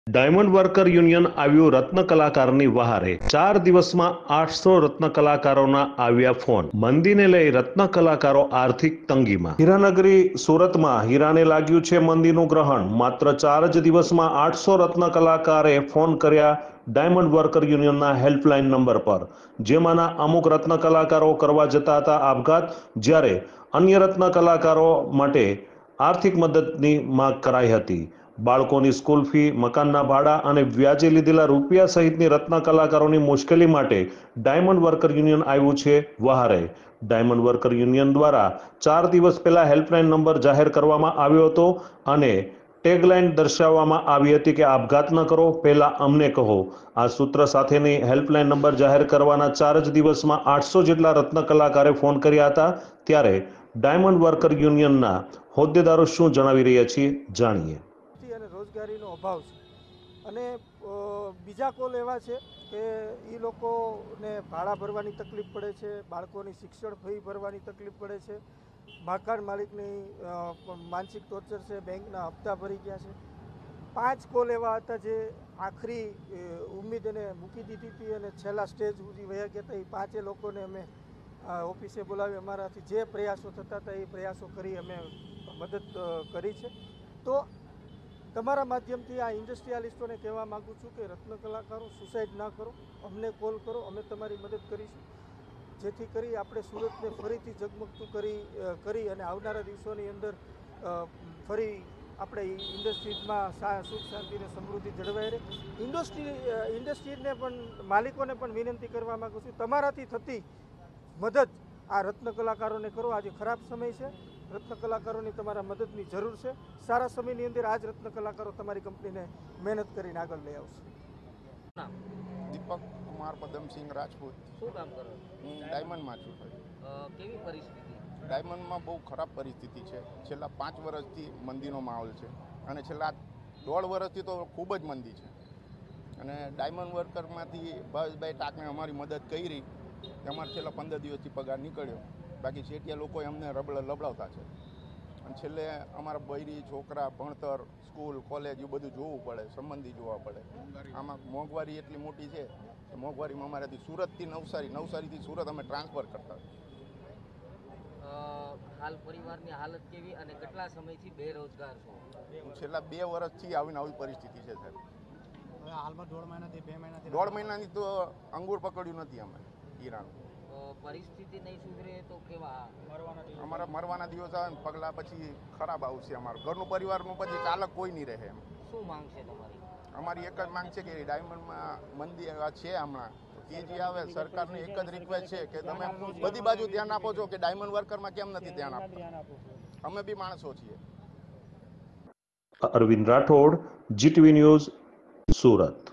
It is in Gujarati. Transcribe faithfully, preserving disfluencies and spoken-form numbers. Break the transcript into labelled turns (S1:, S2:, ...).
S1: ડાયમંડ વર્કર યુનિયન આવ્યું રત્ન કલાકારની વહારે। ચાર દિવસમાં આઠસો રત્ન કલાકારોના આવ્યા ફોન। મંદીને લઈ રત્ન કલાકારો આર્થિક તંગીમાં। હીરાનગરી સુરતમાં હીરાને લાગ્યું છે મંદીનું ગ્રહણ। માત્ર ચાર જ દિવસમાં આઠસો રત્ન કલાકારે ફોન કર્યા ડાયમંડ વર્કર યુનિયનના હેલ્પલાઇન નંબર પર, જેમાંના અમુક રત્ન કલાકારો કરવા જતા હતા આપઘાત, જ્યારે અન્ય રત્ન કલાકારો માટે આર્થિક મદદની માંગ કરાઈ હતી। બાળકોની સ્કૂલ ફી, મકાનના ભાડા અને વ્યાજે લીધેલા રૂપિયા સહિતની રત્ન કલાકારોની મુશ્કેલી માટે ડાયમંડ વર્કર યુનિયન આવ્યું છે વહારે। ડાયમંડ વર્કર યુનિયન દ્વારા ચાર દિવસ પહેલા હેલ્પલાઇન નંબર જાહેર કરવામાં આવ્યો હતો અને ટેગલાઇન દર્શાવવામાં આવી હતી કે આપઘાત ન કરો, પહેલા અમને કહો। આ સૂત્ર સાથેની હેલ્પલાઇન નંબર જાહેર કરવાના ચાર જ દિવસમાં આઠસો જેટલા રત્ન કલાકારે ફોન કર્યા હતા। ત્યારે ડાયમંડ વર્કર યુનિયનના હોદ્દેદારો શું જણાવી રહ્યા છે, જાણીએ।
S2: અને રોજગારીનો અભાવ છે અને બીજા કોલ એવા છે કે એ લોકોને ભાડા ભરવાની તકલીફ પડે છે, બાળકોની શિક્ષણ ફી ભરવાની તકલીફ પડે છે, મકાન માલિકની માનસિક ટોર્ચર છે, બેંકના હપ્તા ભરી ગયા છે। પાંચ કોલ એવા હતા જે આખરી ઉમ્મીદ એને મૂકી દીધી હતી અને છેલ્લા સ્ટેજ સુધી વયા ગયા હતા। એ પાંચે લોકોને અમે ઓફિસે બોલાવી અમારાથી જે પ્રયાસો થતા હતા એ પ્રયાસો કરી અમે મદદ કરી છે। તો તમારા માધ્યમથી આ ઇન્ડસ્ટ્રીયાલિસ્ટોને કહેવા માગું છું કે રત્ન કલાકારો સુસાઇડ ના કરો, અમને કોલ કરો, અમે તમારી મદદ કરીશું, જેથી કરી આપણે સુરતને ફરીથી ઝગમગતું કરી કરી અને આવનારા દિવસોની અંદર ફરી આપણે ઇન્ડસ્ટ્રીઝમાં સુખ શાંતિ અને સમૃદ્ધિ જળવાઈ રહે। ઇન્ડસ્ટ્રી ઇન્ડસ્ટ્રીને પણ માલિકોને પણ વિનંતી કરવા માગું છું, તમારાથી થતી મદદ આ રત્ન કલાકારોને કરો। આજે ખરાબ સમય છે, રત્ન કલાકારોની તમારા મદદની જરૂર છે। સારા સમયની અંદર આજ રત્ન કલાકારો તમારી કંપનીને મહેનત કરીને આગળ લઈ આવશે।
S3: દીપક કુમાર પદમસિંહ રાજપૂત।
S4: શું કામ કરો?
S3: હું ડાયમંડમાં છું।
S4: કેવી પરિસ્થિતિ?
S3: ડાયમંડમાં બહુ ખરાબ પરિસ્થિતિ છે। છેલ્લા પાંચ વર્ષથી મંદીનો માહોલ છે અને છેલ્લા દોઢ વર્ષથી તો ખૂબ જ મંદી છે અને ડાયમંડ વર્કરમાંથી ભાવેશભાઈ ટાકને અમારી મદદ કરી, અમારે છેલ્લા પંદર દિવસથી પગાર નીકળ્યો, બાકી શેઠિયા લોકો અમને રબડ લબડાવતા છે અને છેલ્લે અમારા બૈરી છોકરા ભણતર, સ્કૂલ, કોલેજ એ બધું જોવું પડે, સંબંધી જોવા પડે। આમાં મોંઘવારી એટલી મોટી છે કે મોંઘવારીમાં અમારાથી સુરતથી નવસારી નવસારીથી સુરત અમે ટ્રાન્સફર કરતા।
S4: હાલ પરિવારની હાલત કેવી અને કેટલા સમયથી બેરોજગાર છો?
S3: હું છેલ્લા બે વર્ષથી આવીને આવી પરિસ્થિતિ છે સાહેબ।
S5: હાલમાં દોઢ મહિનાથી બે મહિનાથી
S3: દોઢ મહિનાની તો અંગૂર પકડ્યું નથી અમે હીરાનું।
S4: પરિસ્થિતિ નહીં સુધરે તો કેવા
S3: અમારા મરવાના દિવસ આવે ને પગલા પછી ખરાબ આવશે। અમારું ઘરનું પરિવારનું પછી ચાલક કોઈ નહીં રહે એમ।
S4: શું માંગ છે તમારી?
S3: અમારી એક જ માંગ છે કે ડાયમંડમાં મંદી છે હમણાં, તેજી આવે। સરકારની એક જ રિક્વેસ્ટ છે કે તમે બધી બાજુ ધ્યાન આપો છો કે ડાયમંડ વર્કરમાં કેમ નથી ધ્યાન આપતા? અમે બી માણસો છીએ।
S1: Arvind Rathod, GTV news, Surat.